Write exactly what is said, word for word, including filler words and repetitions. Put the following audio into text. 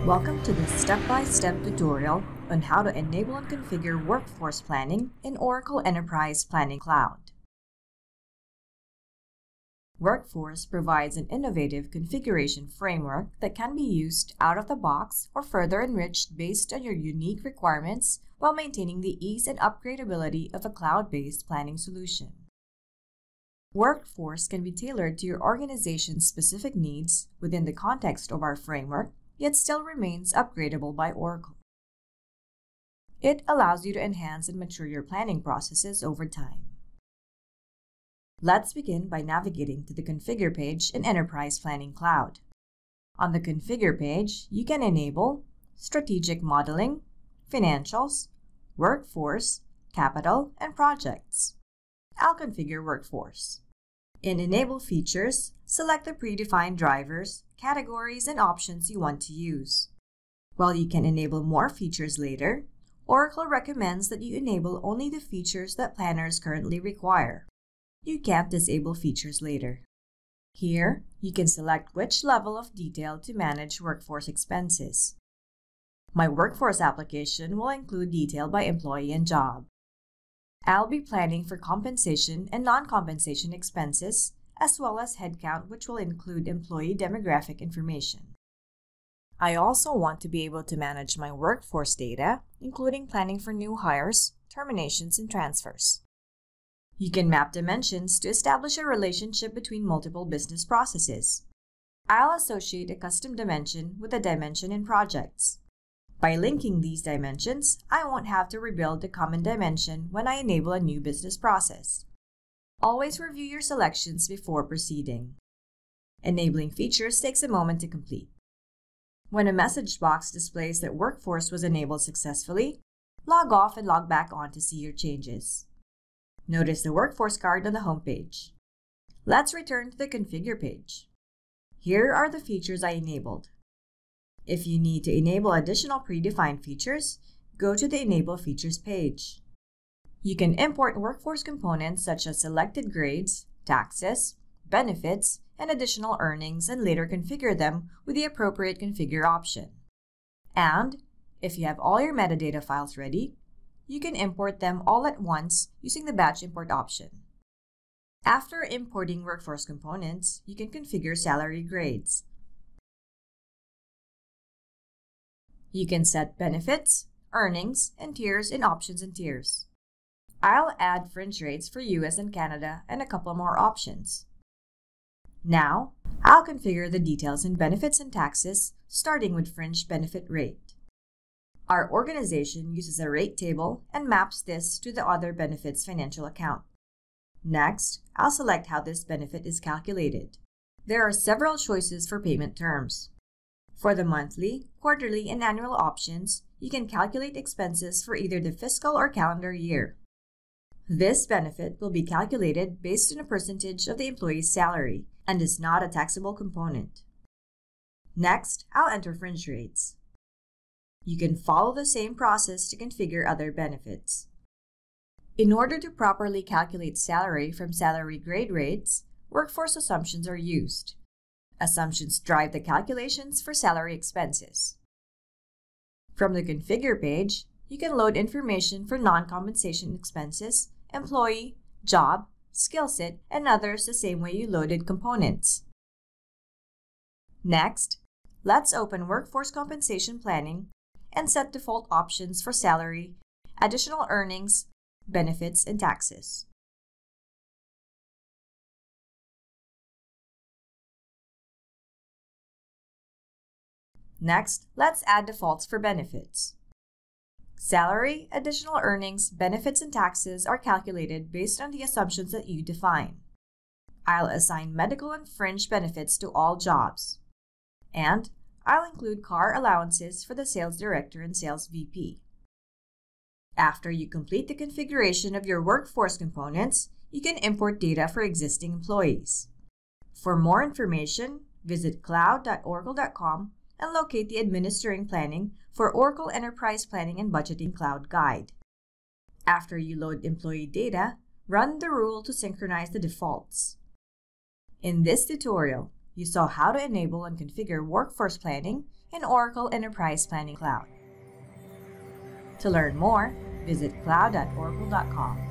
Welcome to this step-by-step tutorial on how to enable and configure workforce planning in Oracle Enterprise Planning Cloud. Workforce provides an innovative configuration framework that can be used out of the box or further enriched based on your unique requirements while maintaining the ease and upgradability of a cloud-based planning solution. Workforce can be tailored to your organization's specific needs within the context of our framework, yet still remains upgradable by Oracle. It allows you to enhance and mature your planning processes over time. Let's begin by navigating to the Configure page in Enterprise Planning Cloud. On the Configure page, you can enable Strategic Modeling, Financials, Workforce, Capital, and Projects. I'll configure Workforce. In Enable Features, select the predefined drivers, categories, and options you want to use. While you can enable more features later, Oracle recommends that you enable only the features that planners currently require. You can't disable features later. Here, you can select which level of detail to manage workforce expenses. My Workforce application will include detail by employee and job. I'll be planning for compensation and non-compensation expenses, as well as headcount, which will include employee demographic information. I also want to be able to manage my workforce data, including planning for new hires, terminations, and transfers. You can map dimensions to establish a relationship between multiple business processes. I'll associate a custom dimension with a dimension in projects. By linking these dimensions, I won't have to rebuild the common dimension when I enable a new business process. Always review your selections before proceeding. Enabling features takes a moment to complete. When a message box displays that Workforce was enabled successfully, log off and log back on to see your changes. Notice the Workforce card on the home page. Let's return to the Configure page. Here are the features I enabled. If you need to enable additional predefined features, go to the Enable Features page. You can import workforce components such as selected grades, taxes, benefits, and additional earnings and later configure them with the appropriate configure option. And if you have all your metadata files ready, you can import them all at once using the Batch Import option. After importing workforce components, you can configure salary grades. You can set benefits, earnings, and tiers in Options and Tiers. I'll add fringe rates for U S and Canada and a couple more options. Now, I'll configure the details in benefits and taxes, starting with fringe benefit rate. Our organization uses a rate table and maps this to the other benefits financial account. Next, I'll select how this benefit is calculated. There are several choices for payment terms. For the monthly, quarterly, and annual options, you can calculate expenses for either the fiscal or calendar year. This benefit will be calculated based on a percentage of the employee's salary and is not a taxable component. Next, I'll enter fringe rates. You can follow the same process to configure other benefits. In order to properly calculate salary from salary grade rates, workforce assumptions are used. Assumptions drive the calculations for salary expenses. From the Configure page, you can load information for non-compensation expenses, employee, job, skill set, and others the same way you loaded components. Next, let's open Workforce Compensation Planning and set default options for salary, additional earnings, benefits, and taxes. Next, let's add defaults for benefits. Salary, additional earnings, benefits, and taxes are calculated based on the assumptions that you define. I'll assign medical and fringe benefits to all jobs. And I'll include car allowances for the sales director and sales V P. After you complete the configuration of your workforce components, you can import data for existing employees. For more information, visit cloud dot oracle dot com and locate the Administering Planning for Oracle Enterprise Planning and Budgeting Cloud Guide. After you load employee data, run the rule to synchronize the defaults. In this tutorial, you saw how to enable and configure workforce planning in Oracle Enterprise Planning Cloud. To learn more, visit cloud dot oracle dot com.